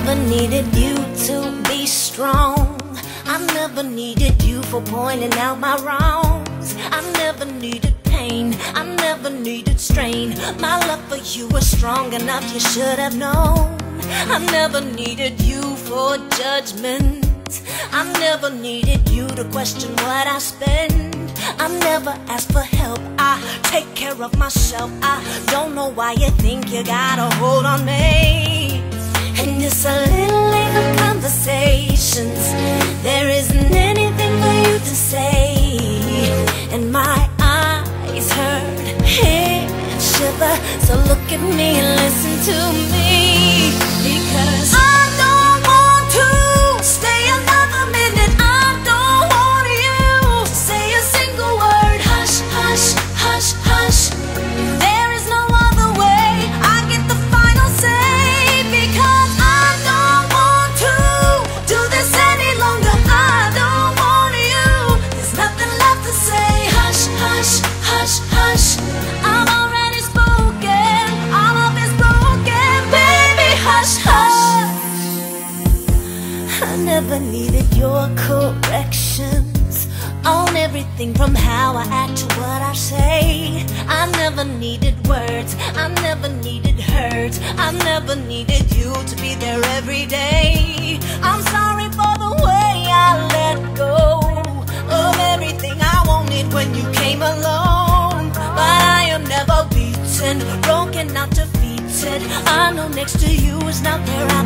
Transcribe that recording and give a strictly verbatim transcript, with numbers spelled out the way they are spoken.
never needed you to be strong. I never needed you for pointing out my wrongs. I never needed pain, I never needed strain. My love for you was strong enough, you should have known. I never needed you for judgment. I never needed you to question what I spend. I never asked for help, I take care of myself. I don't know why you think you got a hold on me. And it's a little late for conversations. There isn't anything for you to say. And my eyes hurt, head shiver. So look at me and listen to me, because I don't want to stay another minute. I don't want you to say a single word. Hush, hush, hush, hush. There is no other way, I get the final say. Because I don't want to do this any longer. I don't want you, there's nothing left to say. Hush, hush, hush, hush. I'm already spoken, all of it's broken. Baby, hush, hush. I never needed your corrections on everything from how I act to what I say. I never needed words, I never needed hurt. I never needed you to be there every day. I'm sorry for the way I let go of everything I wanted when you came along. But I am never beaten, broken, not defeated. I know next to you is not where I